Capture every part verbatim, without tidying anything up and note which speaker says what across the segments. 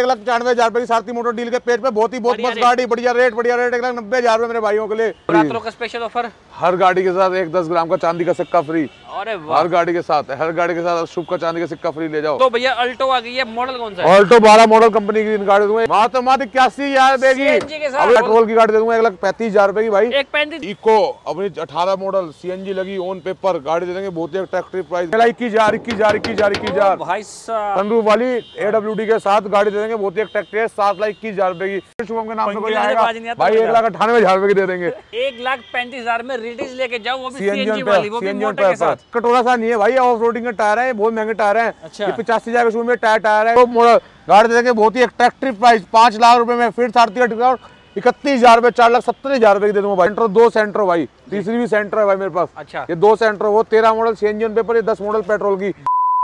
Speaker 1: एक लाख पचानवे हजार रुपए की सारथी मोटर डील के पेज पे बहुत ही बहुत मस्त गाड़ी, बढ़िया रेट, बढ़िया रेट, एक लाख नब्बे हजार रुपए मेरे भाइयों के लिए।
Speaker 2: रात्रों का स्पेशल ऑफर,
Speaker 1: हर गाड़ी के साथ एक दस ग्राम का चांदी का सिक्का फ्री।
Speaker 2: अरे वाह,
Speaker 1: हर गाड़ी के साथ, हर गाड़ी के साथ शुभ का चांदी का सिक्का फ्री ले जाओ।
Speaker 2: तो भैया अल्टो आ गई है, मॉडल कौन सा है?
Speaker 1: अल्टो बारह मॉडल कंपनी की गाड़ी दूंगा मात्र मात्र इक्यासी हजार देगी। अभी पेट्रोल की गाड़ी दे दूंगा एक लाख पैंतीस हजार रुपए की भाई,
Speaker 2: एक पैंतीस।
Speaker 1: इको अपनी अठारह मॉडल सीएनजी लगी ऑन पेपर गाड़ी दे देंगे बहुत ही अट्रैक्टिव प्राइस, इक्कीस हजार इक्कीस हजार इक्कीस हजार इक्कीस हजार
Speaker 2: भाई साहब।
Speaker 1: सनरूफ वाली एडब्ल्यूडी के साथ गाड़ी दे देंगे बहुत ही अट्रैक्टिव, सात लाख इक्कीस हजार रुपए की। शुभम के नाम से कोई आएगा भाई एक लाख अठानवे हजार रुपए की दे देंगे।
Speaker 2: एक लाख पैंतीस हजार में रिडीज लेके जाओ, वो भी
Speaker 1: सीएनजी
Speaker 2: वाली, वो भी मोटर के साथ।
Speaker 1: कटोरा सा नहीं है भाई, ऑफ रोडिंग के टायर है, बहुत महंगे टायर है।
Speaker 2: अच्छा।
Speaker 1: ये पचासी हजार के में टायर टायर है। तो मॉडल गाड़ी दे देंगे बहुत ही अट्रैक्टिव प्राइस, पांच लाख रुपए में फिर सारथी का डिस्काउंट इकतीस हजार रुपए, चार लाख सत्तर हजार रुपए की दे दूंगा भाई। सेंटर दो सेंटर भाई, तीसरी भी सेंटर है भाई मेरे पास।
Speaker 2: अच्छा।
Speaker 1: ये दो सेंटर, वो तेरह मॉडल सीएनजी ऑन पेपर, ये दस मॉडल पेट्रोल की।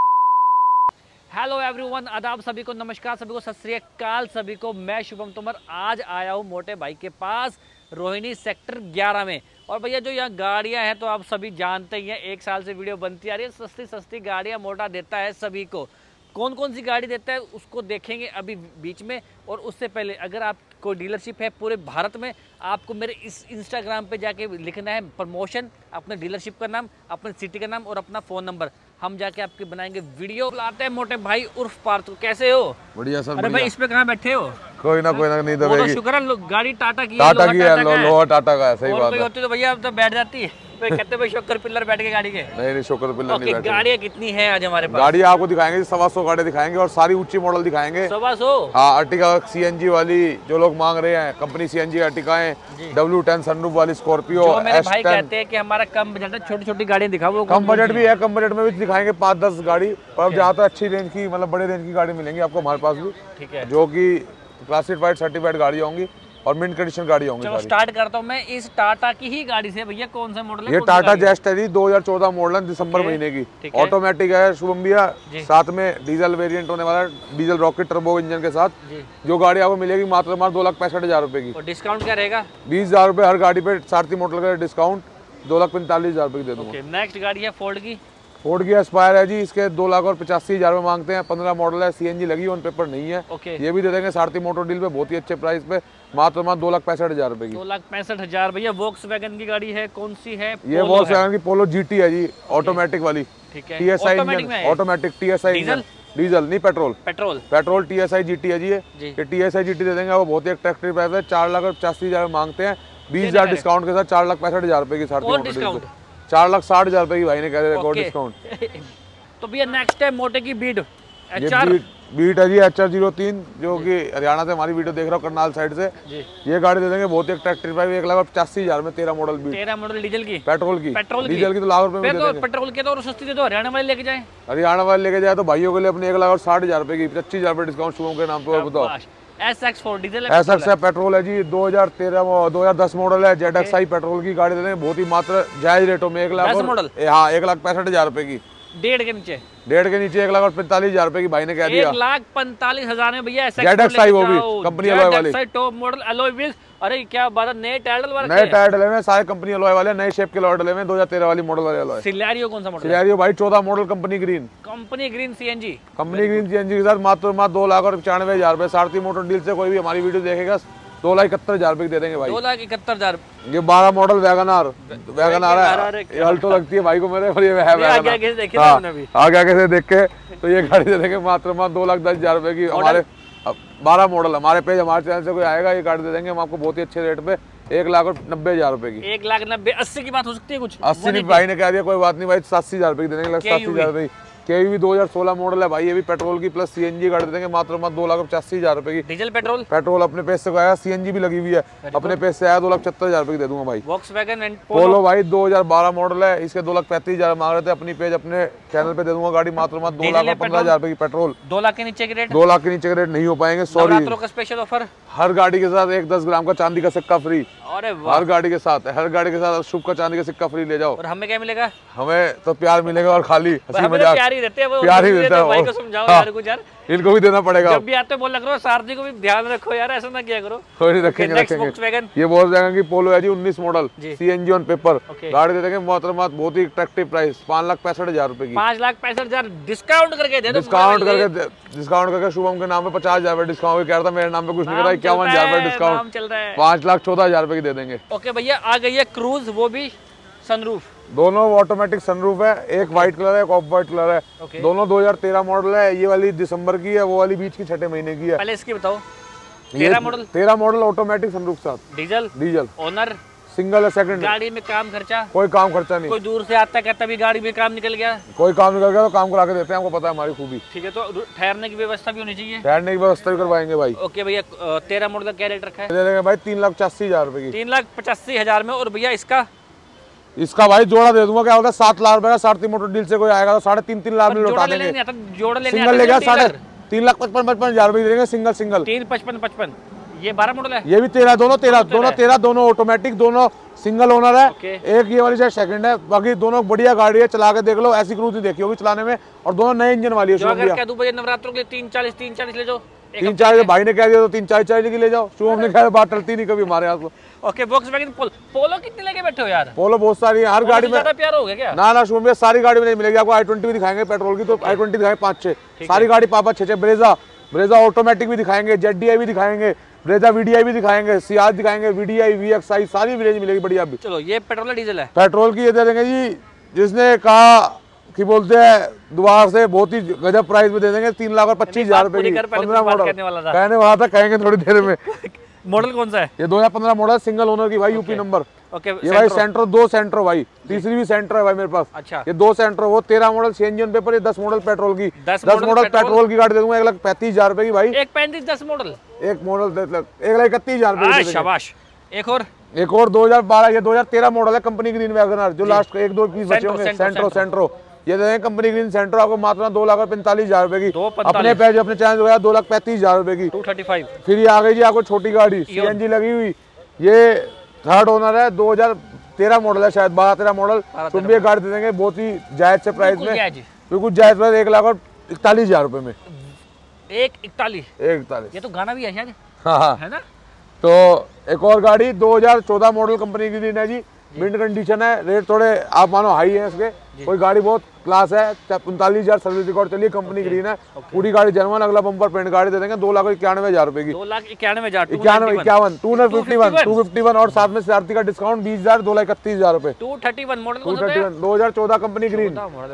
Speaker 2: हेलो एवरीवन, आदाब सभी को, नमस्कार सभी को, सत श्री अकाल सभी को। मैं शुभम तोमर आज आया हूँ मोटे भाई के पास रोहिणी सेक्टर ग्यारह में। और भैया जो यहाँ गाड़ियाँ हैं तो आप सभी जानते ही हैं, एक साल से वीडियो बनती आ रही है, सस्ती सस्ती गाड़ियाँ मोटा देता है सभी को। कौन कौन सी गाड़ी देता है उसको देखेंगे अभी बीच में। और उससे पहले अगर आप कोई डीलरशिप है पूरे भारत में, आपको मेरे इस इंस्टाग्राम पे जाके लिखना है प्रमोशन, अपने डीलरशिप का नाम, अपने सिटी का नाम और अपना फ़ोन नंबर। हम जाके आपके बनाएंगे वीडियो। लाते हैं मोटे भाई उर्फ पार्थ। कैसे हो?
Speaker 1: बढ़िया सर।
Speaker 2: अरे भाई इस पे कहाँ बैठे हो?
Speaker 1: कोई ना कोई ना नहीं दबेगी।
Speaker 2: तो शुक्र है गाड़ी टाटा की है,
Speaker 1: टाटा की है, लोहा टाटा का है। सही बात है।
Speaker 2: होती तो भैया अब तो बैठ जाती है। तो कहते भाई शोकर पिलर बैठ के गाड़ी के।
Speaker 1: नहीं नहीं शोकर पिलर नहीं बैठे।
Speaker 2: गाड़ियाँ कितनी है आज हमारे पास?
Speaker 1: गाड़ी आपको दिखाएंगे सवा सौ गाड़ी दिखाएंगे और सारी ऊंची मॉडल दिखाएंगे।
Speaker 2: सवा सौ?
Speaker 1: हाँ, अर्टिगा सीएनजी वाली जो लोग मांग रहे हैं, कंपनी सीएनजी अर्टिगाएं, डब्ल्यू टेन सनरूफ वाली स्कॉर्पियो।
Speaker 2: जो मेरे भाई कहते हैं कि हमारा कम बजट है, छोटी छोटी गाड़ियाँ दिखाओ।
Speaker 1: कम बजट भी है, कम बजट में भी दिखाएंगे पाँच दस गाड़ी। पर अब जहाँ तक अच्छी रेंज की, मतलब बड़े रेंज की गाड़ी मिलेंगी आपको हमारे पास भी। ठीक है। जो की क्लासिफाइड सर्टिफाइड गाड़ी होंगी और मिंट कंडीशन गाड़ी होंगी।
Speaker 2: चलो स्टार्ट करता हूँ मैं इस टाटा की ही गाड़ी से। भैया कौन सा मॉडल है?
Speaker 1: ये टाटा जेस्ट है जी, दो हज़ार चौदह मॉडल है, दिसंबर महीने की। ऑटोमेटिक है शुभम भैया, साथ में डीजल वेरिएंट होने वाला है, डीजल रॉकेट टर्बो इंजन के साथ। जो गाड़ी आपको मिलेगी मात्र मात्र दो लाख पैंसठ हजार रुपए की।
Speaker 2: डिस्काउंट क्या रहेगा?
Speaker 1: बीस हजार रुपए हर गाड़ी पे सारथी मोटर का डिस्काउंट, दो लाख पैंतालीस हजार रुपए की दे दूंगा।
Speaker 2: नेक्स्ट गाड़ी है फोर्ड की।
Speaker 1: फोर्ड की एस्पायर है जी, इसके दो लाख और पचासी हजार रुपए मांगते हैं, पंद्रह मॉडल है, सीएनजी लगी ऑन पेपर नहीं है।
Speaker 2: ओके।
Speaker 1: ये भी दे देंगे सारथी मोटर डील पे बहुत ही अच्छे प्राइस पे, मात्र मात्र दो लाख पैंसठ हजार रुपए की।
Speaker 2: दो लाख पैंसठ हजार। भैया वॉक्सवैगन की गाड़ी है, कौन सी है?
Speaker 1: ये वॉक्सवैगन की पोलो जीटी है जी, ऑटोमेटिक वाली।
Speaker 2: ठीक है।
Speaker 1: TSI engine, automatic TSI engine, diesel नहीं petrol.
Speaker 2: Petrol
Speaker 1: petrol TSI GT है जी। ये टीएसआई जीटी दे देंगे, वो बहुत ही अट्रैक्टिव प्राइस है, चार लाख और पचासी हजार मांगते हैं, बीस हजार डिस्काउंट के साथ चार लाख पैंसठ हजार रुपए की सारथी मोटर, चार लाख साठ हजार रुपए की भाई ने कह रहे डिस्काउंट।
Speaker 2: तो भैया नेक्स्ट है मोटे की बीट
Speaker 1: एचआर बीट है जी, एच आर जीरो तीन, जो कि हरियाणा से हमारी वीडियो देख रहा हूँ, करनाल साइड से। ये गाड़ी दे देंगे बहुत ही अट्रैक्टिव प्राइस, एक लाख पचासी हजार में, तेरह मॉडल बीट।
Speaker 2: तेरह मॉडल डीजल की?
Speaker 1: पेट्रोल की।
Speaker 2: पेट्रोल की
Speaker 1: डीजल की तो लाख रुपए में
Speaker 2: तो पेट्रोल के तो सस्ती दे दो, हरियाणा वाले लेके जाए।
Speaker 1: हरियाणा वाले लेके जाए तो भाइयों के लिए अपने एक लाख और साठ हजार रुपए की, पच्चीस हजार रुपए डिस्काउंट शुभम के नाम पे बताओ।
Speaker 2: S X four diesel
Speaker 1: S X है, पेट्रोल है जी, दो हजार तेरह दो हजार दस मॉडल है, जेड एक्स आई पेट्रोल की गाड़ी दे देंगे बहुत ही मात्र जायज रेटों में, एक लाख मॉडल। हाँ, एक लाख पैंसठ हजार रुपए की।
Speaker 2: डेढ़ के नीचे
Speaker 1: डेढ़ के नीचे एक लाख और पैंतालीस हजार रुपए की भाई ने कह दिया।
Speaker 2: एक लाख पैंतालीस हजार में भैया
Speaker 1: जेड एक्स आई, वो भी कंपनी अलॉय वाली,
Speaker 2: टॉप मॉडल अलॉय व्हील्स। अरे क्या बात है, नए टायर डलवा रखे हैं।
Speaker 1: नए टायर डले हुए सारे कंपनी अलॉय वाले, नए शेप के अलॉय डले हुए, दो हजार तेरह वाली मॉडल वाले अलॉय।
Speaker 2: सिलेरियो कौन सा मॉडल?
Speaker 1: सिलेरियो भाई चौदह model company green,
Speaker 2: company green CNG,
Speaker 1: company green CNG के साथ मात्र मात्र दो लाख और पचानवे हजार रुपए। सारथी मोटर डील से कोई भी हमारी वीडियो देखेगा दो लाख इकहत्तर हजार रुपए दे देंगे भाई।
Speaker 2: दो लाख इकहत्तर हजार।
Speaker 1: ये बारह model Wagon R Wagon R है, ये अल्टो लगती है भाई को मेरे, और ये है वैगन आगे आगे से देख के, तो ये गाड़ी दे देंगे मात्र मात्र दो लाख दस हजार रुपए की। हमारे बारह मॉडल हमारे पेज, हमारे चैनल से कोई आएगा, ये गाड़ी दे देंगे हम आपको बहुत ही अच्छे रेट पे, एक लाख और नब्बे हजार रुपए की।
Speaker 2: एक लाख नब्बे, अस्सी की बात हो सकती है कुछ?
Speaker 1: अस्सी नहीं भाई ने कह दिया, कोई बात नहीं भाई, सतासी हजार रुपए की दे देंगे, सतासी हजार रुपए की। केवी दो हजार सोलह मॉडल है भाई, ये भी पेट्रोल की प्लस सीएनजी गाड़ी देंगे मात्र मात्र दो लाख पचासी हजार रुपए की।
Speaker 2: Diesel petrol? पेट्रोल
Speaker 1: अपने पेज से आया, सीएनजी भी लगी हुई है, अपने पेज से आया, दो लाख पचहत्तर हजार रुपए की दे दूंगा भाई।
Speaker 2: वॉक्सवैगन एंड
Speaker 1: पोलो भाई दो हजार बारह मॉडल है, इसके दो लाख पैंतीस हजार मांग रहे थे, अपनी पेज अपने चैनल पे दे दूंगा गाड़ी मात्र मात्र दो लाख पंद्रह हजार रुपए की। पेट्रोल
Speaker 2: दो लाख के नीचे के रेट,
Speaker 1: दो लाख के नीचे के रेट नहीं हो पाएंगे, सॉरी।
Speaker 2: का स्पेशल ऑफर,
Speaker 1: हर गाड़ी के साथ एक दस ग्राम का चांदी का सिक्का फ्री।
Speaker 2: अरे
Speaker 1: हर गाड़ी के साथ, हर गाड़ी के साथ शुभ का चांदी का सिक्का फ्री ले जाओ।
Speaker 2: और हमें क्या मिलेगा?
Speaker 1: हमें तो प्यार मिलेगा और खाली हंसी मजाक।
Speaker 2: ही देते हैं,
Speaker 1: प्यार ही देता है।
Speaker 2: भाई को समझाओ यार कुछ यार,
Speaker 1: इनको भी देना पड़ेगा।
Speaker 2: जब भी आते बोल लग रहा है सारथी को भी ध्यान रखो यार, ऐसा ना किया करो।
Speaker 1: कोई नहीं, रखेंगे रखेंगे। ये बोल जाएगा कि पोलो है जी उन्नीस मॉडल, सीएनजी ऑन पेपर, गाड़ी दे देंगे मोहतरमात, बहुत ही अट्रैक्टिव प्राइस, पाँच लाख पैंसठ हजार रुपए की।
Speaker 2: पाँच लाख पैंसठ हजार डिस्काउंट करके दे दो,
Speaker 1: डिस्काउंट करके डिस्काउंट करके शुभम के नाम पे पचास हजार डिस्काउंट कह रहा था, मेरे नाम पे कुछ नहीं करा, इक्यावन हजार रुपए डिस्काउंट चल रहा है, पाँच लाख चौदह हजार रुपए की दे देंगे।
Speaker 2: ओके भैया, आ गई है क्रूज, वो भी सनरूफ,
Speaker 1: दोनों ऑटोमेटिक सनरूफ है, एक व्हाइट कलर है, एक ऑफ व्हाइट कलर है, okay. दोनों दो हज़ार तेरह मॉडल है। ये वाली दिसंबर की है, वो वाली बीच की छठे महीने की है।
Speaker 2: पहले इसकी बताओ, तेरह मॉडल
Speaker 1: तेरह मॉडल ऑटोमेटिक सनरूफ साथ,
Speaker 2: डीजल
Speaker 1: डीजल
Speaker 2: ओनर,
Speaker 1: सिंगल है, सेकंड।
Speaker 2: गाड़ी में काम खर्चा?
Speaker 1: कोई काम खर्चा नहीं,
Speaker 2: कोई दूर से आता कहता भी गाड़ी में काम निकल गया,
Speaker 1: कोई काम निकल गया तो काम करा के देते हैं, हमको पता है हमारी खूबी।
Speaker 2: ठीक है, तो ठहरने की व्यवस्था भी होनी चाहिए,
Speaker 1: ठहरने की व्यवस्था भी करवाएंगे भाई।
Speaker 2: ओके भैया, तेरह मॉडल का क्या रेट रखा है?
Speaker 1: दे देंगे भाई तीन लाख पचासी हजार रुपए की,
Speaker 2: तीन लाख पचासी हजार में। और भैया इसका
Speaker 1: इसका भाई जोड़ा दे दूंगा, क्या होगा सात लाख रुपए का, सारथी मोटर डील से कोई आएगा तो साढ़े तीन तीन लाख में लौटा देंगे।
Speaker 2: जोड़ा लेने
Speaker 1: सिंगल लेगा साढ़े तीन लाख पचपन पचपन हजार रुपए देंगे, सिंगल सिंगल
Speaker 2: तीन पचपन पचपन। ये बारह मॉडल है,
Speaker 1: ये भी तेरह, दोनों तेरह, दोनों तेरह, दोनों ऑटोमेटिक, दोनों सिंगल ओनर है। एक ये वाली शायद सेकंड है, बाकी दोनों बढ़िया गाड़ी है, चला के देख लो, ऐसी क्रूज नहीं देखी होगी चलाने में, और दोनों नए इंजन वाली है।
Speaker 2: अगर कह दूं भैया नवरात्रों के लिए तीन चालीस तीन चालीस ले जाओ,
Speaker 1: तीन चालीस भाई ने कह दिया तो तीन चालीस चालीस की ले जाओ, शुभम ने कहा बात टलती नहीं कभी हमारे यहाँ को।
Speaker 2: ओके, वॉक्सवैगन पोलो, पोलो कितने लेके बैठे हो यार?
Speaker 1: पोलो बहुत सारी है, हर गाड़ी में
Speaker 2: ज्यादा प्यार हो गया क्या?
Speaker 1: ना ना शुभम भैया सारी गाड़ी में नहीं मिलेगी आपको, आई ट्वेंटी भी दिखाएंगे पेट्रोल की, तो आई ट्वेंटी दिखाएंगे पाँच छह, सारी गाड़ी पापा छह छह, ब्रेजा ब्रेजा ऑटोमेटिक भी दिखाएंगे, जेडडीआई भी दिखाएंगे, ब्रेजा वीडीआई भी दिखाएंगे, सियाज दिखाएंगे, वीडीआई वीएक्सआई सारी रेंज मिलेगी बढ़िया। अभी
Speaker 2: चलो, ये पेट्रोल है डीजल है?
Speaker 1: पेट्रोल की ये दे देंगे जी, जिसने कहा कि बोलते हैं दोबारा से बहुत ही गजब प्राइस में दे देंगे, तीन लाख और पच्चीस हजार रुपए की, पंद्रह मॉडल कहने वाला था, कहेंगे थोड़ी देर में।
Speaker 2: मॉडल कौन सा है?
Speaker 1: ये दो हजार पंद्रह मॉडल, सिंगल ओनर की भाई, यूपी नंबर।
Speaker 2: ओके,
Speaker 1: ये भाई सेंट्रो, दो सेंट्रो भाई, तीसरी भी सेंट्रो है भाई मेरे पास।
Speaker 2: अच्छा,
Speaker 1: ये दो सेंट्रो, वो तेरह मॉडल सीएनजी ऑन पेपर, ये दस मॉडल पेट्रोल की, दस मॉडल पेट्रोल की गाड़ी दे दूंगा एक लाख पैंतीस हजार रुपए की भाई। एक
Speaker 2: पैंतीस दस मॉडल,
Speaker 1: एक मॉडल एक लाख इकतीस हजार रुपए।
Speaker 2: शाबाश। एक और
Speaker 1: एक और दो हजार बारह, ये दो हजार तेरह मॉडल है, कंपनी ग्रीन वैगनर, जो लास्ट एक दो पीस बचे होंगे, सेंट्रो सेंट्रो ये देंगे कंपनी ग्रीन सेंट्रो आपको मात्र दो लाख पैंतालीस हजार रुपए की, अपने पैसे अपने चैनल हो दो लाख पैंतीस हजार रुपए की,
Speaker 2: टू थर्टी फाइव।
Speaker 1: फिर ये आ गई जी आपको छोटी गाड़ी सीएनजी लगी हुई, ये थर्ड ओनर है, दो हजार तेरह मॉडल है शायद, बारह तेरह मॉडल, तुम भी एक गाड़ी दे देंगे बहुत ही जायज से प्राइस में, बिल्कुल जायज प्राइस, एक लाख और इकतालीस हजार रुपए में।
Speaker 2: एक इकतालीस,
Speaker 1: एक इकतालीस,
Speaker 2: ये तो गाना भी है शायद।
Speaker 1: हाँ हाँ है ना। तो एक और गाड़ी दो हजार चौदह मॉडल कंपनी की है जी, मिंट कंडीशन है, रेट थोड़े आप मानो हाई है इसके, कोई गाड़ी बहुत क्लास है, उनतालीस हजार सर्विस रिकॉर्ड चलिए, कंपनी ग्रीन है, पूरी गाड़ी जर्मन, अगला बम्पर पेंट, गाड़ी दे देंगे दो लाख इक्यानवे हजार रुपए की,
Speaker 2: दो लाख इक्यानवे हजार
Speaker 1: इक्यानवे इक्यावन two fifty one two fifty one और साथ में सारथी का डिस्काउंट बीस हजार दो लाख इकतीस हजार रुपए।
Speaker 2: Two thirty one model,
Speaker 1: two thirty one दो हजार चौदह कंपनी ग्रीन,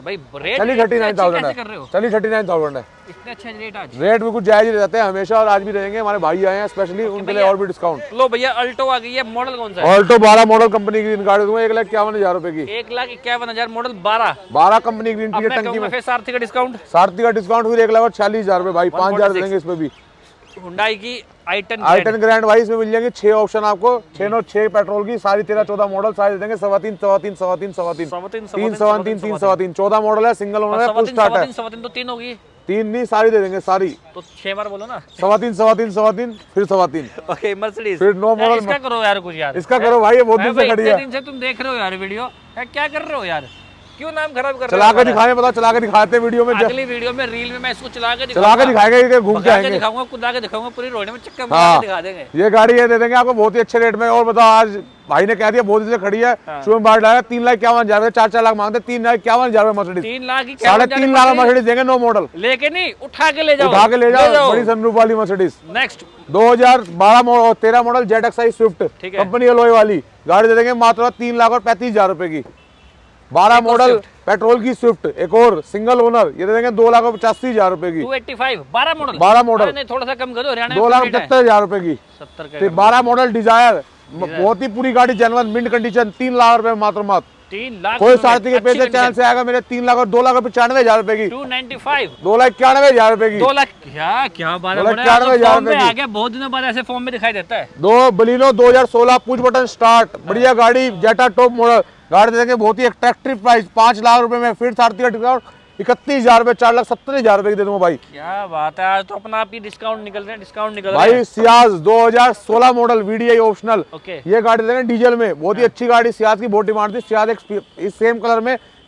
Speaker 1: चलिए थर्टी नाइन थाउजेंड है, चलिए थर्टी नाइन थाउजेंड है,
Speaker 2: इतने अच्छे रेट आज,
Speaker 1: रेट बिल्कुल जायज ही रहते हैं हमेशा, और आज भी रहेंगे, हमारे भाई आए हैं स्पेशली उनके लिए और भी डिस्काउंट।
Speaker 2: लो भैया, अल्टो आ गई है, मॉडल कौन सा है?
Speaker 1: अल्टो बारह मॉडल कंपनी ग्रीन गाड़ी दूंगा एक लाख इक्यावन हजार रुपए की,
Speaker 2: एक लाख इक्यावन हजार मॉडल बारह
Speaker 1: बारह कंपनी ग्रीन की टंकी में,
Speaker 2: सारथी का डिस्काउंट,
Speaker 1: सारथी का डिस्काउंट फिर एक लाख और छियालीस हजार रुपए भाई, पाँच हजार देंगे इसमें भी।
Speaker 2: हुंडई की i ten
Speaker 1: i ten grand भाई, इसमें मिल जाएंगे छह ऑप्शन आपको, छह नौ छह पेट्रोल की, सारी तेरह चौदह मॉडल, सारी देंगे सवा तीन सवा तीन सवा तीन सवा तीन तीन सवा तीन तीन सवा तीन, चौदह मॉडल है, सिंगल ओनर है, फुल स्टार्ट है,
Speaker 2: सवा तीन तो तीन होगी,
Speaker 1: तीन नहीं सारी दे देंगे सारी,
Speaker 2: तो छह बार बोलो ना,
Speaker 1: सवा तीन सवा तीन सवा तीन फिर सवा तीन।
Speaker 2: ओके, मर्सिडीज
Speaker 1: फिर नो मॉडल,
Speaker 2: इसका करो यार कुछ यार,
Speaker 1: इसका करो भाई, ये बहुत दिन से खड़ी है,
Speaker 2: दिन से तुम देख रहे हो यार वीडियो, क्या कर रहे हो यार, क्यों नाम खराब कर रहे हो?
Speaker 1: चला के दिखाने, पता चला के दिखाते वीडियो में,
Speaker 2: अगली वीडियो में रील में मैं इसको चला के
Speaker 1: चला के दिखाएंगे, घूम के आएंगे,
Speaker 2: दिखाऊंगा, कुदा के दिखाऊंगा, पूरी रोड में चक्कर मार के दिखा देंगे।
Speaker 1: ये गाड़ी ये दे देंगे आपको बहुत ही अच्छे रेट में। और बताओ, आज भाई ने कह दिया बहुत दिन से खड़ी है, शुभम बाढ़ लाया, तीन लाख इक्यावन हजार, चार चार लाख मांगते, तीन लाख इक्यावन हजार मर्सिडीज,
Speaker 2: तीन लाख
Speaker 1: साढ़े तीन लाख मर्सिडीज देंगे, नो मॉडल
Speaker 2: लेके नहीं, उठा के ले जाओ,
Speaker 1: उठा के ले जाओ, बड़ी सनरूफ वाली मर्सिडीज।
Speaker 2: नेक्स्ट
Speaker 1: दो हजार बारह मॉडल तेरह model Z X I Swift company alloy वाली गाड़ी दे देंगे मात्र तीन लाख और पैंतीस हजार रुपए की, बारह मॉडल पेट्रोल की स्विफ्ट, एक और सिंगल ओनर, ये दे देंगे दो लाख पचासी हजार रुपए की,
Speaker 2: टू एटी फाइव बारह मॉडल,
Speaker 1: बारह मॉडल
Speaker 2: नहीं थोड़ा सा कम करो, हरियाणा
Speaker 1: दो लाख पचहत्तर हजार रुपए की,
Speaker 2: सत्तर
Speaker 1: बारह मॉडल डिजायर, बहुत ही पूरी गाड़ी जेन्युइन मिंट कंडीशन, तीन लाख रुपए मात्र मात्र,
Speaker 2: तीन लाख
Speaker 1: कोई सारथी के पैसे चैनल से आएगा मेरे, तीन लाख और दो लाख पचानवे हजार रुपए की,
Speaker 2: टू नाइन्टी फाइव
Speaker 1: दो लाख इक्यानवे हजार रुपए की,
Speaker 2: दो लाख क्या क्या बात है,
Speaker 1: इक्यानवे हजार रुपए
Speaker 2: आ गया, बहुत दिनों बाद ऐसे फॉर्म में दिखाई देता है।
Speaker 1: दो बलिनो दो हजार सोलह पुश बटन स्टार्ट, बढ़िया गाड़ी, जेटा टॉप मॉडल गाड़ी दे देंगे, बहुत ही अट्रैक्टिव प्राइस, पांच लाख रुपए में, फिर सारथी का डिस्काउंट इकतीस हजार रुपए, चार लाख सत्तर हजार रुपए की दे दूंगा भाई।
Speaker 2: क्या बात है, आज तो अपना आप ही डिस्काउंट निकल रहे हैं, डिस्काउंट निकल
Speaker 1: भाई। सियाज दो हजार सोलह मॉडल वीडीआई ऑप्शनल,
Speaker 2: ओके,
Speaker 1: ये गाड़ी दे देंगे डीजल में, बहुत ही अच्छी गाड़ी, सियाज की बहुत डिमांड थी, सियाज एक इस सेम कलर में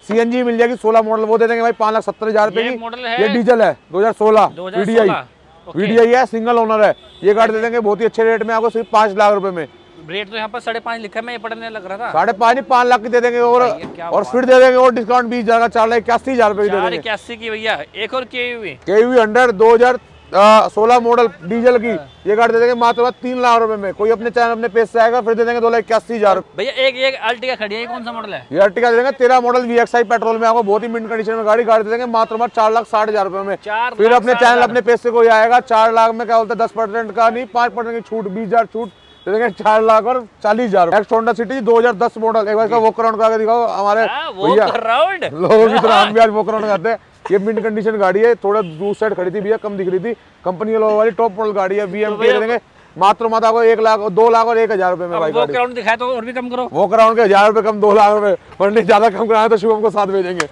Speaker 1: सीएनजी मिल जाएगी सोलह मॉडल, वो दे देंगे भाई पाँच लाख सत्तर हजार रुपए की।
Speaker 2: मॉडल है,
Speaker 1: ये डीजल है दो हजार सोलह वीडीआई, वीडीआई है, सिंगल ओनर है। ये गाड़ी दे देंगे बहुत ही अच्छे रेट में आपको, सिर्फ पाँच लाख रुपए में।
Speaker 2: रेट तो यहाँ पर साढ़े पाँच लिखा है, मैं ये पढ़ने लग रहा था।
Speaker 1: साढ़े पाँच नहीं पाँच लाख की दे देंगे, और और फिर दे देंगे और डिस्काउंट बीस हजार का, चार लाख इक्यासी हजार रुपए की दे देंगे।
Speaker 2: इक्यासी की भैया। एक और K U V
Speaker 1: K U V hundred दो हजार सोलह मॉडल डीजल की, ये गाड़ी दे देंगे मात्र तीन लाख रुपए में। कोई अपने चैनल अपने पेज से आएगा फिर दे देंगे दो लाख इक्यासी हजार।
Speaker 2: भैया एक एक अर्टिगा खड़ी है, कौन सा मॉडल है?
Speaker 1: ये अर्टिगा दे देंगे तेरह model V X I petrol में, आपको बहुत ही मिंट कंडीशन में गाड़ी गाड़ी दे देंगे मात्र मात्र चार लाख साठ हजार रुपए में। फिर अपने चैनल अपने पेज से कोई आएगा, चार लाख में क्या बोलते हैं दस परसेंट का नहीं पांच परसेंट की छूट, बीस हजार छूट दे देंगे, चार लाख और चालीस हजार। एक्स होंडा सिटी दो हजार दस मॉडल, एक बार इसका वॉक अराउंड करके दिखाओ हमारे भैया लोगों की तरह, हम भी आज वॉक अराउंड करते हैं। ये मिंट कंडीशन गाड़ी है, थोड़ा दूर साइड खड़ी थी भैया, कम दिख रही थी, कंपनी वाली टॉप मॉडल गाड़ी है। वीएम के दे देंगे मात्र माता को एक लाख दो लाख और एक हजार रुपए में भाई।
Speaker 2: वॉक अराउंड दिखाए तो और भी कम करो,
Speaker 1: वॉक अराउंड के हजार रुपए कम, दो लाख रुपए, वरना ज्यादा कम कराए तो शुभम को साथ भेजेंगे।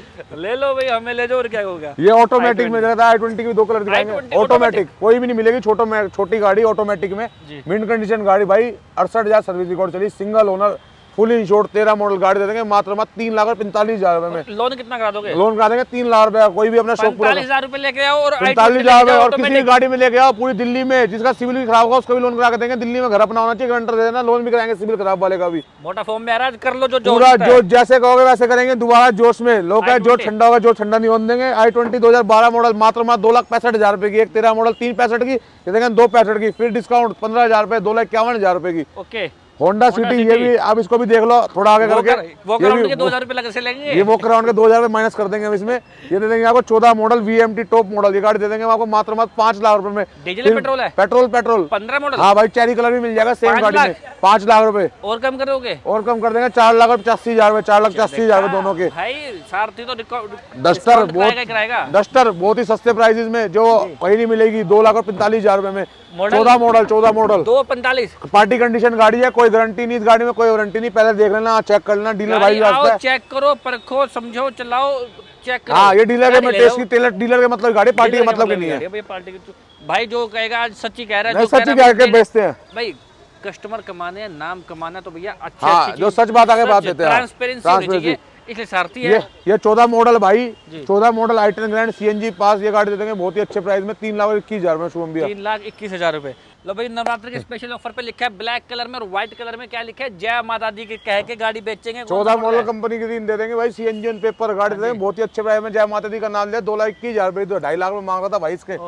Speaker 2: ले लो भाई, हमें ले जाओ और क्या होगा।
Speaker 1: ये ऑटोमेटिक में रहता है, आई ट्वेंटी की दो कलर दिखाएंगे, ऑटोमेटिक कोई भी नहीं मिलेगी, छोटो छोटी गाड़ी ऑटोमेटिक में, मिंट कंडीशन गाड़ी भाई, अड़सठ हजार सर्विस रिकॉर्ड चली, सिंगल ओनर, फुल इंश्योर्ड, तेरह मॉडल गाड़ी दे देंगे मात्र मात्र तीन लाख और पैंतालीस हजार रुपए में।
Speaker 2: लोन कितना करा दोगे?
Speaker 1: लोन करा देंगे तीन लाख रुपए, कोई भी अपना शौक पूरा
Speaker 2: पैंतालीस हजार रुपए लेके आओ और
Speaker 1: पैंतालीस हजार रुपए, और किसी भी गाड़ी में लेके आओ पूरी दिल्ली में, जिसका सिविल भी खराब होगा उसको भी लोन करा के देंगे। दिल्ली में घर अपना होना चाहिए, गारंटर दे देना, लोन भी कराएंगे सिविल खराब वाले का भी।
Speaker 2: मोटा फॉर्म में आ रहा है, कर लो जो
Speaker 1: पूरा जो जैसे कहोगे वैसे करेंगे, दोबारा जोश में। लोग है जो ठंडा होगा जो ठंडा नहीं होने देंगे। आई ट्वेंटी दो हजार बारह मॉडल मात्र मात्र दो लाख पैंसठ हजार रुपए की, एक तेरह मॉडल तीन पैंसठ की दे देंगे, दो पैंसठ की, फिर डिस्काउंट पंद्रह हजार रुपए, दो लाख इक्यावन हजार रुपए की।
Speaker 2: ओके
Speaker 1: होंडा सिटी, ये भी आप इसको भी देख लो थोड़ा आगे करके,
Speaker 2: ये भी दो हजार रुपए लगे से लेंगे,
Speaker 1: ये वॉक अराउंड के दो हजार रुपए माइनस कर देंगे हम इसमें। ये दे देंगे आपको चौदह मॉडल वीएमटी टॉप मॉडल, ये गाड़ी दे देंगे आपको मात्र मात्र पांच लाख रुपए में।
Speaker 2: डीजल पेट्रोल है?
Speaker 1: पेट्रोल पेट्रोल
Speaker 2: पंद्रह मॉडल,
Speaker 1: हाँ भाई, चेरी कलर भी मिल जाएगा सेम गाड़ी में, पांच लाख रुपए।
Speaker 2: और कम करोगे?
Speaker 1: और कम कर देंगे, चार लाख और पचासी हजार रुपए, चार लाख पचासी हजार रुपए दोनों के।
Speaker 2: भाई सारथी तो
Speaker 1: डस्टर बहुत, डस्टर बहुत ही सस्ते प्राइसेस में, जो कहीं नहीं मिलेगी, दो लाख और पैंतालीस हजार रुपए में। चौदह मॉडल चौदह मॉडल
Speaker 2: दो पैंतालीस,
Speaker 1: पार्टी कंडीशन गाड़ी है, कोई गारंटी नहीं इस गाड़ी में, कोई वारंटी नहीं, पहले देख लेना, चेक कर लेना, डीलर भाई
Speaker 2: आओ, चेक करो, परखो, समझो, चलाओ, चेक करो।
Speaker 1: हाँ, ये डीलर के टेस्ट की, डीलर डीलर के मतलब गाड़ी, पार्टी के मतलब की नहीं है
Speaker 2: पार्टी। भाई जो कहेगा आज सच्ची कह रहा है,
Speaker 1: सच्ची कह के बेचते हैं भाई,
Speaker 2: कस्टमर कमाने, नाम कमाना, तो भैया अच्छे
Speaker 1: हाँ, जो सच बात आगे बात देते हैं,
Speaker 2: ट्रांसपेरेंसी, इसलिए सारथी है।
Speaker 1: ये ये चौदह मॉडल भाई, चौदह model i ten grand CNG pass, ये गाड़ी दे देंगे बहुत ही अच्छे प्राइस में, तीन लाख और इक्कीस हजार में शुभम भैया,
Speaker 2: तीन लाख इक्कीस हजार रुपए। लो भाई, नवरात्र के स्पेशल ऑफर पे लिखा है ब्लैक कलर में और व्हाइट कलर में, क्या लिखा है? जय माता दी के कह के गाड़ी बेचेंगे।
Speaker 1: चौदह मॉडल कंपनी की तीन दे देंगे भाई, सीएनजी ऑन पेपर गाड़ी दे देंगे बहुत ही अच्छे प्राइस में, जय माता दी का नाम लिया, दो लाख इक्कीस हजार रुपए, तो ढाई लाख में मांग रहा था भाई इसके।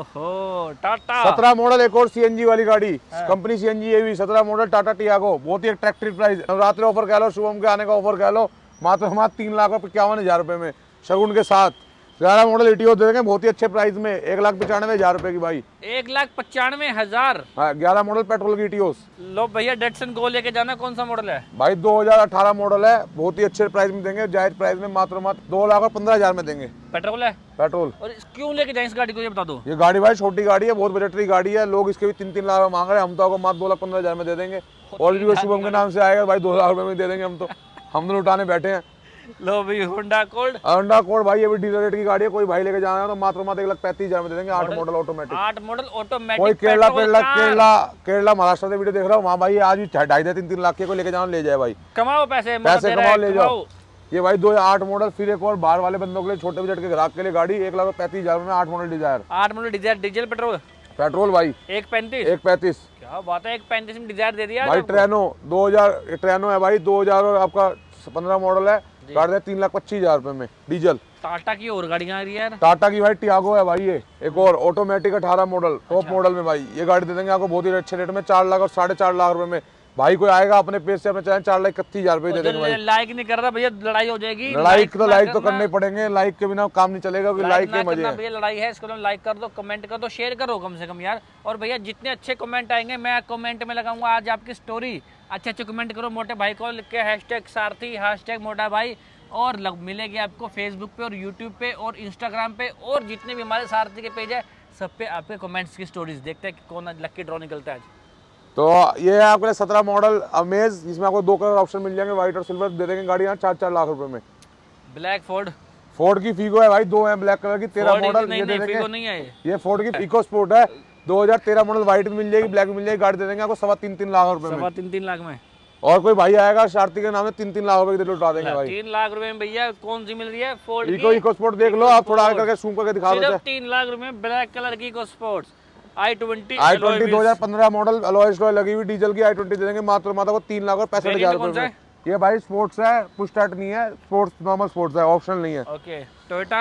Speaker 2: टाटा
Speaker 1: सत्रह मॉडल एक और सीएनजी वाली गाड़ी, कंपनी सीएनजी ये भी सत्रह मॉडल टाटा टियागो, बहुत ही अट्रैक्टिव प्राइस, नवरात्र ऑफर कह लो, शुभम के आने का ऑफर कह लो, मात्र मात्र तीन लाख और इक्यावन हजार रुपए में शगुन के साथ। ग्यारह मॉडल इटियो दे देंगे बहुत ही अच्छे प्राइस में, एक लाख पचानवे हजार रुपए की भाई, एक
Speaker 2: लाख पचानवे हजार।
Speaker 1: ग्यारह मॉडल पेट्रोल की इटियोस।
Speaker 2: लो भैया, डेटसन गो लेके जाना, कौन सा मॉडल है
Speaker 1: भाई? दो हजार अठारह मॉडल है, बहुत ही अच्छे प्राइस में देंगे, जायज प्राइस में, मात्र मात्र दो लाख और पंद्रह हजार में देंगे।
Speaker 2: पेट्रोल है? पेट्रोल। और क्यों लेके जाए इस गाड़ी को, ये बता दो।
Speaker 1: ये गाड़ी भाई छोटी गाड़ी है, बहुत बजटरी गाड़ी है, लोग इसके भी तीन तीन लाख मांग रहे हैं, हम तो आपको मात्र दो लाख पंद्रह हजार में दे देंगे। ऑलरेडी शुभम के नाम से आएगा भाई, दो लाख रुपए में दे देंगे हम तो, हम तो उठाने बैठे हैं।
Speaker 2: लो भाई, होंडा कोड,
Speaker 1: होंडा कोड भाई, ये भी डीलर रेट की गाड़ी है, कोई भाई लेके जाना है तो मात्र मात्र एक लाख पैंतीस हजार में दे देंगे। आठ मॉडल ऑटोमेटिक,
Speaker 2: आठ मॉडल ऑटोमेटिक,
Speaker 1: कोई केरला केरला केरला केरला महाराष्ट्र से वीडियो देख रहा हूँ, वहाँ भाई आज भी ढाई ढाई तीन तीन लाख के को लेके जाना, ले जाए भाई,
Speaker 2: कमाओ पैसे,
Speaker 1: पैसे कमाओ, ले जाओ। ये भाई दो आठ मॉडल, फिर एक और बाहर वाले बंदों के लिए, छोटे बजट के ग्राहक के लिए गाड़ी, एक लाख पैंतीस हजार में आठ मॉडल डिजायर,
Speaker 2: आठ model Dzire, diesel petrol
Speaker 1: petrol भाई, एक
Speaker 2: पैंतीस
Speaker 1: एक पैंतीस
Speaker 2: क्या बात है, एक पैंतीस में डिजायर दे दिया
Speaker 1: भाई। ट्रेनो दो हजार ट्रेनो है भाई, दो हजार और आपका पंद्रह मॉडल है, गाड़ी है तीन लाख पच्चीस हजार रुपए में, डीजल।
Speaker 2: टाटा की और गाड़ियां आ रही है यार,
Speaker 1: टाटा की भाई टियागो है भाई, ये एक और ऑटोमेटिक अठारह मॉडल टॉप मॉडल में भाई, ये गाड़ी दे देंगे आपको बहुत ही अच्छे रेट में, चार लाख और साढ़े चार लाख रुपए में। भाई कोई आएगा अपने पेज से अपने चाहे चार लाख इकतीस हजार रुपए दे देंगे भाई।
Speaker 2: लाइक नहीं कर रहा भैया, लड़ाई हो जाएगी,
Speaker 1: लड़ाई तो लाइक तो करने पड़ेंगे, लाइक के बिना काम नहीं चलेगा, लाइक के मजे
Speaker 2: भैया, लड़ाई है, इसको लाइक कर दो, कमेंट कर दो, शेयर करो कम से कम यार। और भैया जितने अच्छे कमेंट आएंगे मैं कमेंट में लगाऊंगा आज आपकी स्टोरी, अच्छे अच्छे कमेंट करो मोटे भाई को लिख के, हैशटैग सारथी, हैशटैग मोटा भाई, और लग मिलेगी आपको फेसबुक पे और यूट्यूब पे और इंस्टाग्राम पे, और जितने भी हमारे सारथी के पेज है सब पे आपके कमेंट्स की स्टोरीज। देखते हैं कि कौन लक्की ड्रॉ निकलता है आज।
Speaker 1: तो ये है आपके सत्रह मॉडल अमेज, जिसमें आपको दो कलर ऑप्शन मिल जाएंगे, व्हाइट और सिल्वर, दे देंगे गाड़ी यहाँ चार चार लाख रुपए में।
Speaker 2: ब्लैक फोर्ड,
Speaker 1: फोर्ड की फीगो है भाई, दो है ब्लैक कलर की, तेरह मॉडल ये दे देंगे,
Speaker 2: नहीं है
Speaker 1: ये फोर्ड की इको स्पोर्ट है, दो हजार तेरह मॉडल, व्हाइट में मिल जाएगी, ब्लैक में मिल जाएगी, गाड़ी दे देंगे आपको सवा तीन तीन लाख रुपए में,
Speaker 2: सवा तीन तीन लाख में।
Speaker 1: और कोई भाई आएगा शारती के नाम में तीन तीन लाख रुपए की लुटा देंगे भाई।
Speaker 2: तीन लाख रुपए में भैया कौन सी मिल रही है? फोर्ड
Speaker 1: इको इको स्पोर्ट देख लो आप, थोड़ा आगे करके जूम करके दिखा दो।
Speaker 2: तीन लाख रुपए में ब्लैक कलर की eco sports i twenty
Speaker 1: i twenty दो हजार पंद्रह मॉडल अलॉय स्टॉय लगी हुई डीजल की आई ट्वेंटी दे देंगे मात्र मात्र को तीन लाख और पैंसठ हजार रुपए में। ये भाई स्पोर्ट्स है, पुश स्टार्ट नहीं है, स्पोर्ट्स नॉर्मल स्पोर्ट्स है, ऑप्शनल नहीं है।
Speaker 2: ओके टोयोटा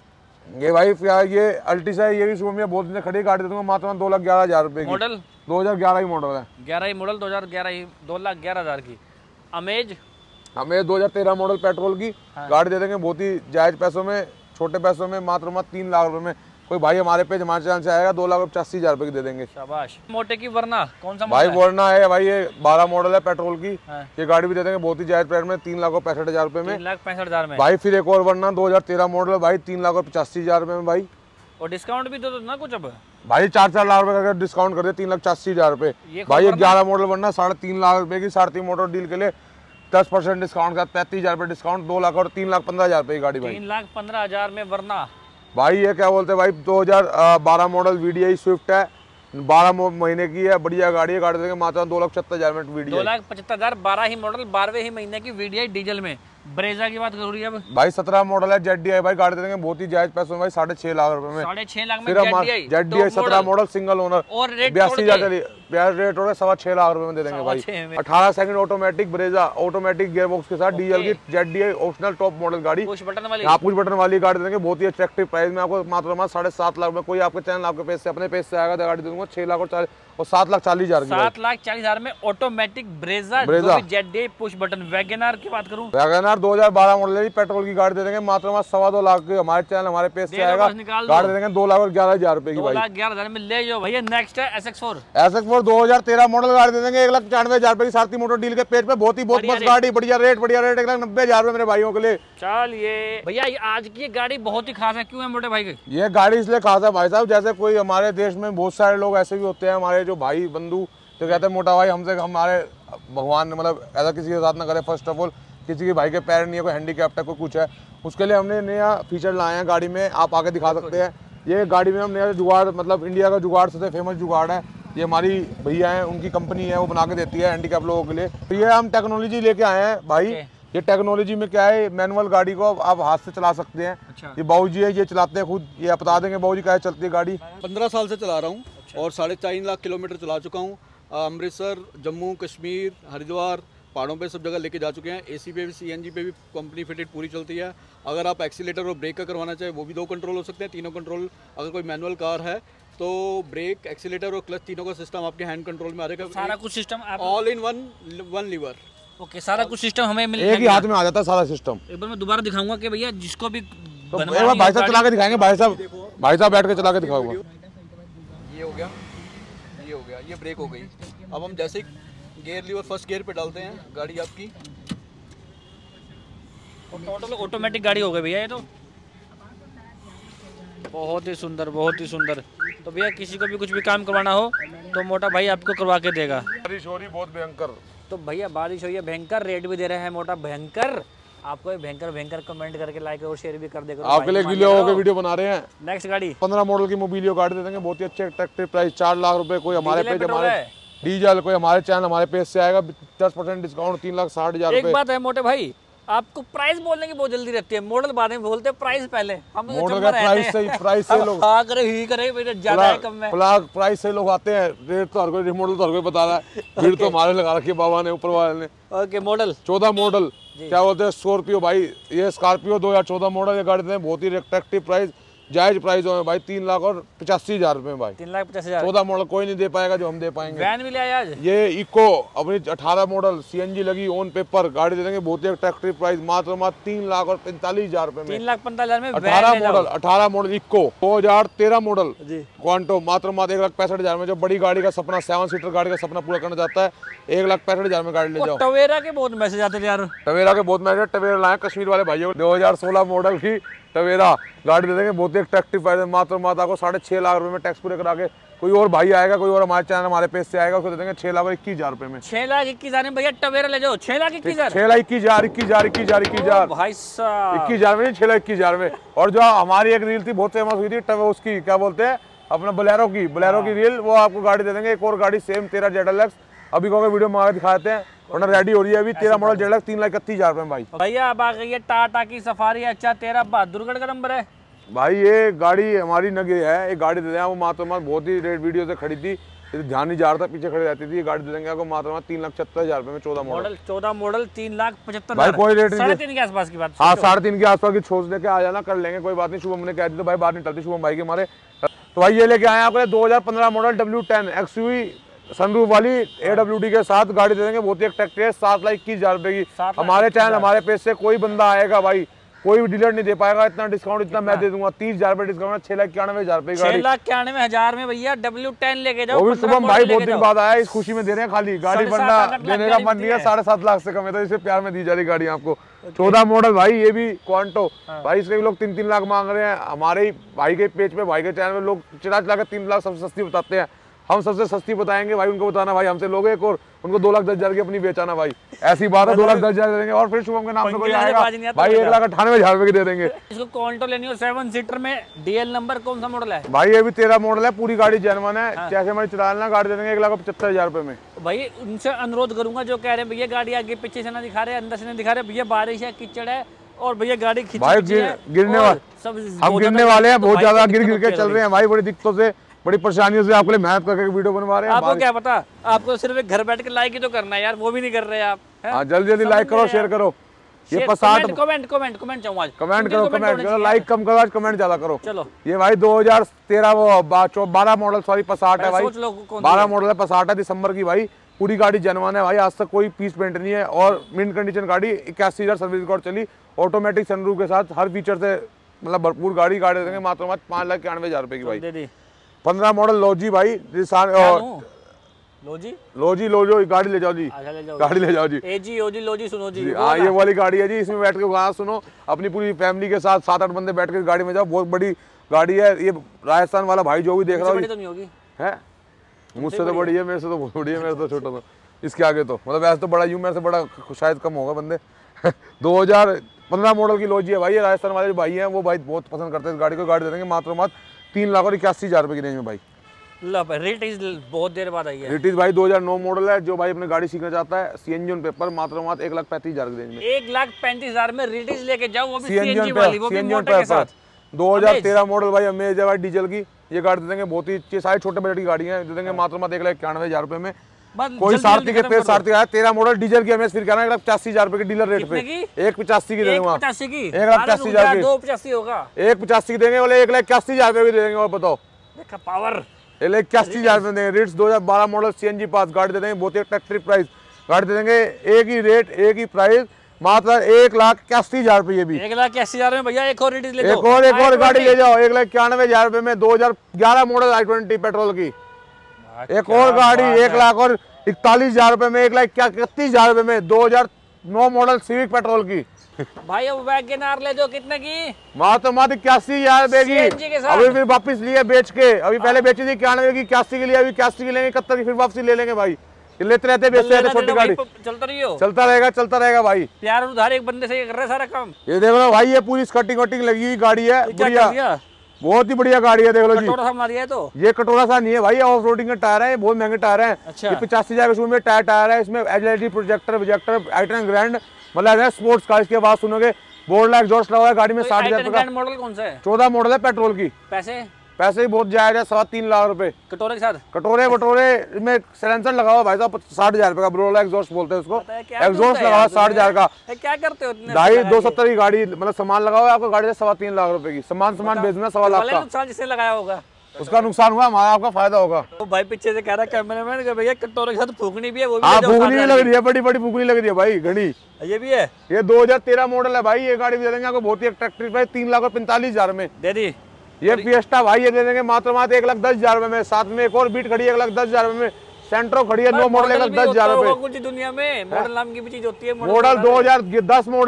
Speaker 1: ये भाई ये अल्टिस है, ये भी शोरूम में बहुत दिन खड़ी गाड़ी दे दूंगा मात्र दो लाख ग्यारह हजार रुपए की।
Speaker 2: मॉडल
Speaker 1: दो हजार ग्यारह ही मॉडल है,
Speaker 2: ग्यारह ही मॉडल दो हजार ग्यारह ही दो लाख ग्यारह हजार की। अमेज
Speaker 1: हमें दो हजार तेरह मॉडल पेट्रोल की हाँ। गाड़ी दे देंगे बहुत ही जायज पैसों में, छोटे पैसों में मात्र मात्र तीन लाख रुपए में। कोई भाई हमारे पेज हमारे चैनल से आएगा दो लाख पचासी हजार रुपए की दे देंगे।
Speaker 2: शाबाश। मोटे की वरना कौन सा
Speaker 1: भाई? वरना है भाई, ये बारह मॉडल है पेट्रोल की हाँ। ये गाड़ी भी दे देंगे बहुत ही जायज प्राइस में तीन लाख पैंसठ हजार रुपए में।
Speaker 2: तीन लाख पैंसठ हजार में
Speaker 1: भाई। फिर एक और वरना दो हजार तेरह मॉडल भाई तीन लाख और पचासी हजार रुपए में भाई।
Speaker 2: और डिस्काउंट भी दो तो ना कुछ अब
Speaker 1: भाई चार चार लाख रुपए का डिस्काउंट कर दे तीन लाख पचासी हजार रुपए भाई। ग्यारह मॉडल वरना साढ़े तीन लाख रुपए की साढ़े तीन मोटर डील के लिए दस परसेंट डिस्काउंट का पैंतीस हजार रुपए डिस्काउंट, दो लाख और तीन लाख पंद्रह हजार रुपए की गाड़ी भाई।
Speaker 2: तीन लाख पंद्रह हजार में वरना
Speaker 1: भाई। ये क्या बोलते हैं भाई, दो हजार बारह मॉडल वीडीआई स्विफ्ट है, बारह महीने की है, बढ़िया गाड़ी है। गाड़ी देंगे मात्र दो लाख पचहत्तर हजार में वीडीआई।
Speaker 2: दो लाख पचहत्तर हजार बारह ही मॉडल बारहवें ही महीने की वीडीआई डीजल में। ब्रेजा की बात करूँ अब
Speaker 1: भाई सत्रह मॉडल है जेड डी आई भाई, गाड़ी देंगे बहुत ही जायज पैसों में भाई साढ़े छह लाख रुपए में।
Speaker 2: साढ़े छह लाख में जेड डी आई
Speaker 1: सत्रह मॉडल सिंगल ओनर और बयासी हजार रेट हो रहा है सवा छह लाख रुपए में दे देंगे भाई। अठारह second automatic Brezza automatic gear box के साथ डीजल की Z D I optional top model गाड़ी,
Speaker 2: पुश बटन वाली
Speaker 1: आप पुश बटन वाली गाड़ी देंगे बहुत ही अट्रैक्टिव प्राइस में आपको मात्र मात्र साढ़े सात लाख में। कोई आपके चैनल आपके पेज से अपने पेज से आएगा तो गाड़ी दूंगा छह लाख और चालीस और सात लाख चालीस हजार
Speaker 2: सात लाख चालीस हजार में automatic Brezza Brezza Z D I push button. Wagon R की बात करूं,
Speaker 1: वैगनआर दो हजार बारह मॉडल पेट्रोल की गाड़ी दे देंगे मात्र मात्र सवा दो लाख की। हमारे चैनल हमारे पेज से आएगा गाड़ी दे देंगे दो लाख और ग्यारह हजार रुपए की भाई।
Speaker 2: दो लाख ग्यारह हजार में ले जाओ भैया। नेक्स्ट है S X four.
Speaker 1: S X four दो हजार तेरह मॉडल गाड़ी दे देंगे एक लाख पचानवे हजार रुपए की सारथी मोटर डील के पेज पे। बहुत ही बहुत मस्त गाड़ी, बढ़िया रेट बढ़िया रेट एक लाख नब्बे हजार रुपए मेरे भाइयों के लिए।
Speaker 2: चलिए भैया आज की गाड़ी बहुत ही खास है, क्यों है मोटे भाई की?
Speaker 1: ये गाड़ी इसलिए खास है भाई साहब, जैसे कोई हमारे देश में बहुत सारे लोग ऐसे भी होते हैं हमारे जो भाई बंधु तो कहते हैं मोटा भाई हमसे हमारे भगवान ने मतलब ऐसा किसी के साथ ना करे। फर्स्ट ऑफ ऑल किसी के भाई के पैर नहीं है, कोई हैंडीकैप्ट है, कोई कुछ है, उसके लिए हमने नया फीचर लाए हैं गाड़ी में। आप आके दिखा सकते हैं। ये गाड़ी में हम नया जुगाड़ मतलब इंडिया का जुगाड़ सबसे फेमस जुगाड़ है। ये हमारी भैया हैं, उनकी कंपनी है, वो बना के देती है हैंडीकैप लोगों के लिए। तो ये हम टेक्नोलॉजी लेके आए हैं भाई। ये टेक्नोलॉजी में क्या है, मैनुअल गाड़ी को आप हाथ से चला सकते हैं। अच्छा। ये बाबू जी है, ये चलाते हैं खुद, ये बता देंगे बाबू जी कैसे चलती है गाड़ी।
Speaker 3: पंद्रह साल से चला रहा हूँ। अच्छा। और साढ़े तीन लाख किलोमीटर चला चुका हूँ। अमृतसर, जम्मू कश्मीर, हरिद्वार, पहाड़ों पे सब जगह लेके जा चुके हैं। एसी पे भी सीएनजी पे भी कंपनी फिटेड पूरी चलती है। अगर आप एक्सीलेटर और ब्रेक का करवाना चाहे वो भी दो कंट्रोल हो सकते हैं, तीनों कंट्रोल। अगर कोई मैनुअल कार है तो ब्रेक, एक्सीलेटर और क्लच तीनों का सिस्टम आपके हैंड कंट्रोल में आ जाएगा।
Speaker 2: सारा कुछ system
Speaker 3: all in one one lever.
Speaker 2: Okay, सारा कुछ सिस्टम हमें मिल
Speaker 1: एक ही हाथ में आ जाता है सारा सिस्टम।
Speaker 2: एक बार मैं दोबारा दिखाऊंगा कि भैया जिसको भी
Speaker 1: तो एक बार भाई साहब चला के दिखाएंगे। भाई साहब भाई साहब बैठ के चला के दिखाऊंगा।
Speaker 3: ये हो गया, ये हो गया, ये ब्रेक हो गई। अब हम जैसे गियर लीवर फर्स्ट गियर पे डालते हैं गाड़ी आपकी
Speaker 2: टोटल ऑटोमेटिक गाड़ी हो गई भैया। ये तो बहुत ही सुंदर, बहुत ही सुंदर। तो भैया किसी को भी कुछ भी काम करवाना हो तो मोटा भाई आपको करवा के देगा।
Speaker 1: बारिश हो रही बहुत भयंकर।
Speaker 2: तो भैया बारिश हो रही है भयंकर, रेट भी दे रहे हैं मोटा भयंकर। आपको भयंकर भयंकर कमेंट करके लाइक और शेयर भी कर देगा।
Speaker 1: आपके लिए वीडियो वीडियो बना रहे हैं।
Speaker 2: नेक्स्ट गाड़ी
Speaker 1: पंद्रह मॉडल की मोबिलियो गाड़ी दे देंगे बहुत ही अच्छे अट्रैक्टिव प्राइस, चार लाख रुपए। कोई हमारे पेज हमारे डीजल, कोई हमारे चैनल हमारे पेज से आएगा दस परसेंट डिस्काउंट तीन लाख साठ हजार।
Speaker 2: एक बात है मोटे भाई, आपको प्राइस बोलने की बहुत जल्दी रहती है, मॉडल बाद में बोलते हैं, प्राइस पहले। हम
Speaker 1: मॉडल का प्राइस से प्राइस से लोग
Speaker 2: हाँ करे ही करे मेरे ज्यादा है कम में
Speaker 1: प्राइस से लोग आते हैं। रेट तो हर कोई मॉडल तो हर कोई बता रहा है, भीड़ तो हमारे लगा रखी है बाबा ने, ऊपर वाले ने।
Speaker 2: ओके, मॉडल
Speaker 1: चौदह मॉडल क्या बोलते हैं स्कॉर्पियो भाई। ये स्कॉर्पियो दो हजार चौदह मॉडल ये गाड़ी बहुत ही अट्रैक्टिव प्राइस, जायज प्राइस है भाई, तीन लाख और पचासी हजार रुपए भाई।
Speaker 2: तीन लाख पचासी हजार
Speaker 1: चौदह मॉडल कोई नहीं दे पाएगा जो हम दे पाएंगे।
Speaker 2: वैन भी ले आया आज।
Speaker 1: ये इको अपनी अठारह मॉडल सीएनजी लगी ऑन पेपर गाड़ी दे देंगे बहुत ही अट्रैक्टिव प्राइस, मात्र मात्र तीन लाख और पैंतालीस हजार रुपए में।
Speaker 2: तीन लाख पैंतालीस हजार में
Speaker 1: अठारह मॉडल अठारह मॉडल इको दो हजार तेरह मॉडल क्वांटो मात्र मात्र एक लाख पैंसठ हजार में। जो बड़ी गाड़ी का सपना, सेवन सीटर गाड़ी का सपना पूरा करना चाहता है, एक लाख पैंसठ हजार में गाड़ी ले जाओ।
Speaker 2: टवेरा के बहुत मैसेज आते थे यार,
Speaker 1: टवेरा के बहुत मैसेज। टवेरा लाए कश्मीर वाले भाइयों, दो हजार सोलह मॉडल की टवेरा गाड़ी दे देंगे बहुत ही अट्रैक्टिव प्राइस, मात्र माता को साढ़े छह लाख रुपए में टैक्स पूरे करा के। कोई और भाई आएगा, कोई और हमारे चैनल हमारे पेज से आएगा, उसको दे देंगे छह लाख और इक्कीस हजार रुपए में।
Speaker 2: छह लाख इक्कीस हजार में भैया टवेरा ले जाओ। छह लाख इक्कीस हजार
Speaker 1: छह लाख इक्कीस हजार इक्कीस हजार इक्कीस हजार इक्कीस हजार
Speaker 2: भाई साहब,
Speaker 1: इक्कीस हजार में, छह लाख इक्कीस हजार में। और जो हमारी एक रील थी बहुत फेमस हुई थी उसकी, क्या बोलते हैं अपना बोलेरो की, बोलेरो की रील, वो आपको गाड़ी दे देंगे। एक और गाड़ी सेम तेरह जेड एल एक्स अभी को वीडियो में दिखाते हैं, वरना रेडी हो रही है अभी। तेरह मॉडल डेढ़ लाख तीन लाख इकतीस हजार रुपए भाई।
Speaker 2: भैया अब आ गई है टाटा की सफारी अच्छा तेरह बहादुरगढ़ का नंबर है
Speaker 1: भाई। ये गाड़ी हमारी नगी है, एक गाड़ी दे दें वो मात्र मात्र बहुत ही रेट वीडियो से खड़ी थी, ध्यान नहीं जा रहा था, पीछे खड़ी रहती थी। ये गाड़ी दे देंगे आपको मात्र मात्र तीन लाख पचहत्तर हजार रुपए में चौदह मॉडल
Speaker 2: चौदह मॉडल तीन लाख पचहत्तर
Speaker 1: भाई। कोई रेट नहीं,
Speaker 2: तीन के आसपास की बात।
Speaker 1: हाँ साढ़े तीन के आसपास की छोड़ लेके आ जाना, कर लेंगे कोई बात नहीं। शुभम ने कह दी तो भाई बात नहीं टलती शुभम भाई के हमारे। तो भाई ये लेके आए आपने दो हजार पंद्रह model W ten XUV sunroof वाली ए डब्ल्यू डी के साथ गाड़ी दे देंगे। बहुत ही एक ट्रैक्टर है, सात लाख इक्कीस हजार रुपए की। हमारे चैनल हमारे पेज से कोई बंदा आएगा भाई, कोई भी डीलर नहीं दे पाएगा इतना डिस्काउंट, इतना मैं दे दूंगा। तीस हजार रुपए डिस्काउंट, छह लाख इक्यानवे हजार रुपए
Speaker 2: छह लाख इक्यानवे हजार में भैया डब्ल्यू टेन लेके जाओ।
Speaker 1: वो भी शुभम भाई बहुत दिन बाद आया, इस खुशी में दे रहे हैं खाली गाड़ी, वरना देने का मन नहीं है। साढ़े सात लाख से कम है तो इसे प्यार में दी जा रही गाड़ी आपको। चौदह मॉडल भाई, ये भी क्वांटो भाई, इसके भी लोग तीन तीन लाख मांग रहे हैं। हमारे भाई के पेज पे, भाई के चैनल पे लोग चिड़ा चिड़ा के तीन लाख सबसे सस्ती बताते हैं, हम सबसे सस्ती बताएंगे भाई। उनको बताना भाई हमसे लोगे एक और, उनको दो लाख दस हजार की अपनी बेचाना भाई, ऐसी बात है। दो लाख दस हजार दे देंगे और फिर शुभम के नाम से कोई आएगा भाई एक लाख अट्ठानवे हजार रुपए की दे देंगे।
Speaker 2: इसको क्वांटो लेनी हो सेवन सीटर में, डीएल नंबर कौन सा मॉडल है
Speaker 1: भाई? ये भी तेरह मॉडल है, पूरी गाड़ी जेन्युइन है। हाँ। कैसे हमारी चलाना गाड़ी दे देंगे एक लाख पचहत्तर हजार रुपए में।
Speaker 2: भाई उनसे अनुरोध करूंगा जो कह रहे हैं भैया गाड़ी आगे पीछे से ना दिखा रहे, अंदर से नहीं दिखा रहे, भैया बारिश है कीचड़ है और भैया गाड़ी खींच
Speaker 1: भाई गिरने वाले, हम गिरने वाले हैं, बहुत ज्यादा गिर गिर के चल रहे हैं भाई, बड़ी दिक्कतों से बड़ी परेशानियों से आपके लिए मेहनत करके वीडियो बनवा रहे हैं।
Speaker 2: आपको क्या पता, आपको सिर्फ एक घर बैठ के लाइक ही तो करना है यार, वो भी नहीं कर रहे आप।
Speaker 1: हाँ जल्दी जल्दी लाइक करो, शेयर करो। ये पसाट
Speaker 2: कमेंट कमेंट कमेंट चाहूंगा,
Speaker 1: कमेंट करो, कमेंट करो, लाइक कम करो आज, कमेंट ज्यादा करो।
Speaker 2: चलो
Speaker 1: ये भाई दो हजार तेरह वो बारह मॉडल सॉरी पसाट है भाई, बारह मॉडल है, पसाट है, दिसंबर की भाई। पूरी गाड़ी जेन्युइन है भाई, आज तक कोई पीस पेंट नहीं है और मिंट कंडीशन गाड़ी। इक्यासी हजार सर्विस रिकॉर्ड चली, ऑटोमेटिक सनरूफ के साथ, हर फीचर से मतलब भरपूर गाड़ी गाड़ी देंगे मात्र मात्र पाँच लाख इक्यानवे हजार रुपए की भाई। पंद्रह मॉडल लोजी भाई,
Speaker 2: लोजी
Speaker 1: लोजी लोजो गाड़ी ले जाओ जी, गाड़ी ले जाओ जी।
Speaker 2: एजी ओजी लोजी सुनो जी,
Speaker 1: हाँ ये वाली गाड़ी है जी, इसमें बैठ के गाना सुनो अपनी पूरी फैमिली के साथ, सात आठ बंदे बैठ के गाड़ी में जाओ। बहुत बड़ी गाड़ी है ये, राजस्थान वाला भाई जो भी देख रहा है, मुझसे तो बड़ी है, मेरे से तो बहुत बड़ी है, मेरे तो छोटा था इसके आगे तो, मतलब ऐसे तो बड़ा यूं, मेरे से बड़ा शायद कम होगा बंदे। दो हजार पंद्रह मॉडल की लोजी है भाई, राजस्थान वाले जो भाई हैं वो भाई बहुत पसंद करते हैं इस गाड़ी को। गाड़ी दे देंगे मात्र मात्र तीन लाख और इक्यासी हजार रुपए की रेंज में भाई।
Speaker 2: रिटीज बहुत देर बाद आई है।
Speaker 1: रिटीज भाई दो हजार नौ मॉडल है, जो भाई अपनी गाड़ी सीखना चाहता है सीएनजी ऑन पेपर मात्र मात्र एक लाख पैंतीस हजार की रेंज में।
Speaker 2: एक लाख पैंतीस हजार में रिटीज लेके जाओ, वो भी
Speaker 1: सीएनजी वाली, वो भी मोटर के साथ। दो हजार तेरह मॉडल भाई अमेज है भाई, डीजल की ये गाड़ी दे देंगे, बहुत ही सारे छोटे बजट की गाड़ी है, दे देंगे मात्र मात्र एक लाख इक्यानवे हजार रुपए में। कोई सारथी के पेज सारथी आया तेरह मॉडल डीजल की अमेज, फिर कहना एक लाख पचासी हजार रुपए की डीलर रेट पे, एक पचासी की दे दूंगा, एक लाख पचासी हजार
Speaker 2: दो पचासी होगा,
Speaker 1: एक पचासी की देंगे बोले, एक लाख इक्यासी हजार रुपए की दे देंगे। और बताओ
Speaker 2: पावर
Speaker 1: इक्यासी हजार रुपए देंगे। रिट्स दो हजार बारह मॉडल सीएनजी पास गाड़ी दे देंगे, बहुत ही अट्रैक्टिव प्राइस गाड़ी दे देंगे, एक ही रेट एक ही प्राइस मात्र एक लाख इक्यासी हजार रुपए। ये भी एक लाख इक्यासी हजार में भैया एक और रिट्स ले, एक और एक और गाड़ी ले जाओ एक लाख इक्यानवे हजार रुपए में, दो हजार ग्यारह मॉडल आई ट्वेंटी पेट्रोल की एक और गाड़ी एक लाख और इकतालीस हजार रुपए में, एक लाख इकतीस हजार रुपए में, दो हजार नौ मॉडल सिविक पेट्रोल की
Speaker 2: भाई। अब वैगनआर ले जाओ कितने की,
Speaker 1: मात्र मात्र इक्यासी हजार देगी, अभी फिर वापस लिए बेच के, अभी पहले बेची थी इक्यानवे की, इक्यासी के लिए अभी इक्यासी की लेंगे, इकहत्तर की फिर वापसी ले लेंगे भाई। लेते रहते बेचते रहते, छोटी गाड़ी
Speaker 2: चलता रही हो,
Speaker 1: चलता रहेगा चलता रहेगा भाई।
Speaker 2: प्यार उधार एक बंदे से ये कर रहे सारा काम।
Speaker 1: ये देख लो भाई, ये पूरी स्कर्टिंग वटिंग लगी हुई गाड़ी है, बढ़िया बहुत ही बढ़िया गाड़ी है, देख लो जी।
Speaker 2: कटोरा सा मारी है तो ये
Speaker 1: कटोरा सा नहीं है भाई, ऑफ रोडिंग के टायर है, बहुत महंगे टायर है। अच्छा। ये पचासी हजार के में टायर टायर है, इसमें LED projector projector i ten grand मतलब स्पोर्ट्स कार। इसके बाद सुनोगे बोर्ड लाइट एग्जॉस्ट लगा है गाड़ी में, साठ हजार का
Speaker 2: मॉडल कौन सा है,
Speaker 1: चौदह मॉडल है पेट्रोल की।
Speaker 2: पैसे
Speaker 1: पैसे ही बहुत जायज है, सवा तीन लाख रुपए
Speaker 2: कटोरे के साथ।
Speaker 1: कटोरे बटोरे में साइलेंसर लगा हुआ भाई साहब, साठ हजार रुपए का ब्रोला एग्जॉस्ट बोलते हैं उसको, एग्जॉस्ट लगा हुआ साठ हजार का।
Speaker 2: क्या करते हो
Speaker 1: ढाई दो सत्तर की गाड़ी, मतलब सामान लगा हुआ है आपको गाड़ी से सवा तीन लाख रुपए की, सामान सामान बेचना सवा लाख का।
Speaker 2: नुकसान जिसने लगाया होगा
Speaker 1: उसका नुकसान हुआ, हमारा आपका फायदा होगा।
Speaker 2: तो भाई पीछे से कह रहा कैमरामैन कि भैया कटोरे के साथ फूकनी भी है, वो भी
Speaker 1: हाँ फूकनी भी लग रही है, बड़ी बड़ी फूकनी लग रही है भाई घड़ी।
Speaker 2: ये भी है,
Speaker 1: ये दो हजार तेरह मॉडल है भाई, ये गाड़ी भी दे देंगे आपको बहुत ही अट्रैक्टिव भाई, तीन लाख और पैंतालीस हजार में दे दी। ये फिएस्टा भाई ये दे देंगे मात्र मात्र एक लाख दस हजार रुपए में, साथ में एक और बीट खड़ी है एक लाख दस हजार रुपए में, सेंट्रो खड़ी है नो मॉडल एक लाख दस हजार रुपए।
Speaker 2: दुनिया में मॉडल नाम की भी चीज होती है,
Speaker 1: मॉडल दो हजार दस मॉडल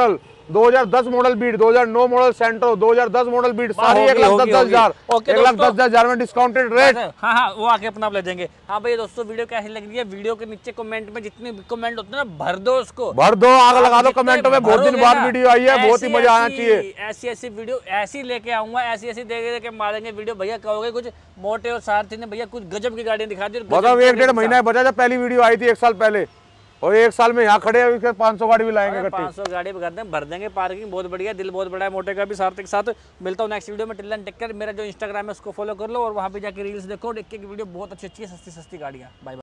Speaker 1: दो हज़ार दस मॉडल बीट, दो हज़ार नौ मॉडल सेंट्रो, दो हज़ार दस मॉडल बीट, सारी एक लाख दस दस हजार एक लाख दस हजार में डिस्काउंटेड रेट।
Speaker 2: हाँ हाँ वो आके अपना आप ले जाएंगे। हाँ भैया दोस्तों वीडियो कैसी लग रही है, वीडियो के नीचे कमेंट में जितने भी कमेंट होते हैं ना भर दो उसको,
Speaker 1: भर दो, आग लगा दो कमेंटों में। बहुत दिन बाद वीडियो आई है, बहुत ही मजा आना चाहिए।
Speaker 2: ऐसी ऐसी वीडियो ऐसी लेके आऊंगा, ऐसी ऐसी देख देख के मारेंगे वीडियो। भैया कहोगे कुछ मोटे और सारथी ने भैया कुछ गजब की गाड़ियां दिखा दी।
Speaker 1: मतलब एक डेढ़ महीना बचा जब पहली वीडियो आई थी एक साल पहले, और एक साल में यहाँ खड़े हैं पाँच सौ गाड़ी भी लाएंगे।
Speaker 2: पाँच सौ गाड़ी भर दें भर देंगे। पार्किंग बहुत बढ़िया, दिल बहुत बड़ा है मोटे का भी, सार्थक के साथ। मिलता हूँ नेक्स्ट वीडियो में। टिल्लन टेक्कर मेरा जो इंस्टाग्राम है उसको फॉलो कर लो और वहाँ पे जाके रील्स देखो। देख के वीडियो बहुत अच्छी अच्छी है, सस्ती सस्ती गाड़ियाँ। Bye bye.